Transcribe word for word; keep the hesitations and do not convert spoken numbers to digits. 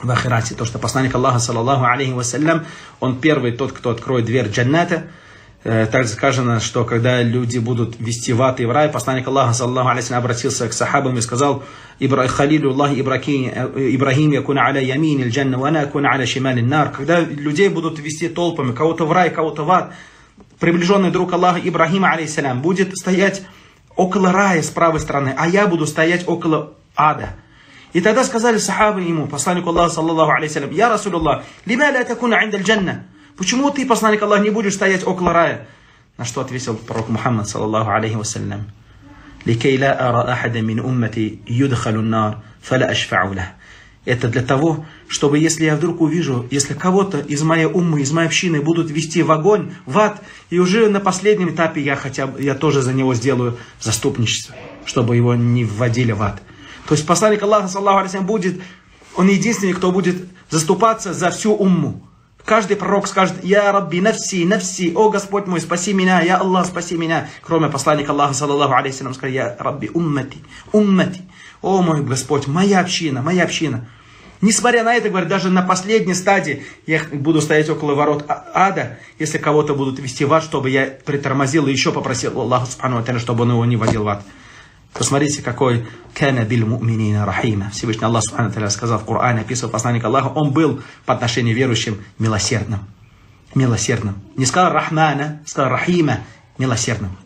в ахирате. То, что посланник Аллаха, саллаллаху алейхи вассалям, он первый тот, кто откроет дверь джанната. Также сказано, что когда люди будут вести в ад и в рай, посланник Аллаха, саллаллаху алейхи вассалям, обратился к сахабам и сказал: «Халилуллах Ибрахим якуна аля ямин аль-джанна, ва ана акуна аля шималь ан-нар». Когда людей будут вести толпами, кого-то в рай, кого-то в ад, приближенный друг Аллаха Ибрахима, алейхиссалям, будет стоять около рая с правой стороны, а я буду стоять около ада. И тогда сказали сахабы ему, посланнику Аллаха, саллаллаху алейхи вассалям: «Я Расулуллах, лима ля такуна инда аль-джанна». Почему ты, посланник Аллаха, не будешь стоять около рая? На что ответил пророк Мухаммад, саллаллаху алейхи вассалям: «Ликей ла ара ахада мин уммати юдхалу нар, фала ашфау лах». Это для того, чтобы если я вдруг увижу, если кого-то из моей уммы, из моей общины будут вести в огонь, в ад, и уже на последнем этапе я хотя бы, я тоже за него сделаю заступничество, чтобы его не вводили в ад. То есть посланник Аллаха, саллаллаху алейхи вассалям, будет, он единственный, кто будет заступаться за всю умму. Каждый пророк скажет: «Я Рабби, нафси, нафси, о Господь мой, спаси меня, я Аллах, спаси меня». Кроме посланника Аллаха, саллаллаху алейхи вассалям, скажет: «Я Рабби, уммати, уммати, о мой Господь, моя община, моя община». Несмотря на это, говорит, даже на последней стадии я буду стоять около ворот ада, если кого-то будут вести в ад, чтобы я притормозил и еще попросил Аллаха, субхану ва тааля, чтобы он его не водил в ад. Посмотрите, какой «Кана биль му'минина рахима». Всевышний Аллах, субхану ва тааля, сказал в Коране, описывал посланника Аллаха, он был по отношению к верующим милосердным. Милосердным. Не сказал «рахмана», сказал «рахима», милосердным.